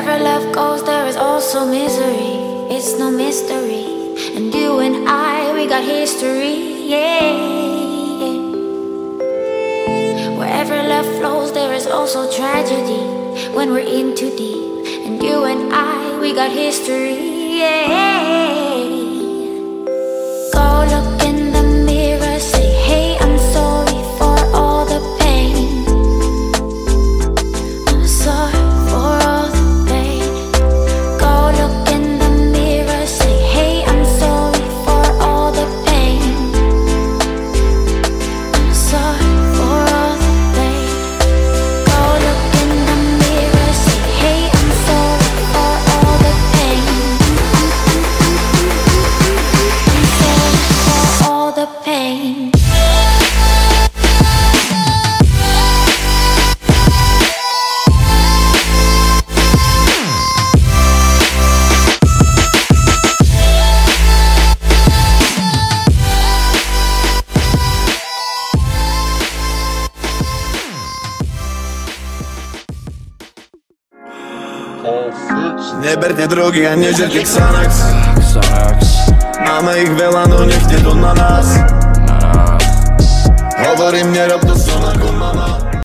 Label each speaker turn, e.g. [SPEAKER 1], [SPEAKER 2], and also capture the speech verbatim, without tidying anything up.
[SPEAKER 1] Wherever love goes, there is also misery. It's no mystery. And you and I, we got history, yeah, yeah. Wherever love flows, there is also tragedy when we're in too deep. And you and I, we got history, yeah. Go look in the mirror, say, hey, I'm sorry for all the pain. I'm sorry for all the pain. Go look in the mirror, say, hey, I'm sorry for all the pain. I'm sorry for all the pain. Go look in the mirror, say, hey, I'm sorry for all the pain. I'm sorry for all the pain.
[SPEAKER 2] Neberte drogy a nežerte Xanax. Máme ich veľa, no nechte to na nás. Hovorím, nerob to som ako mama.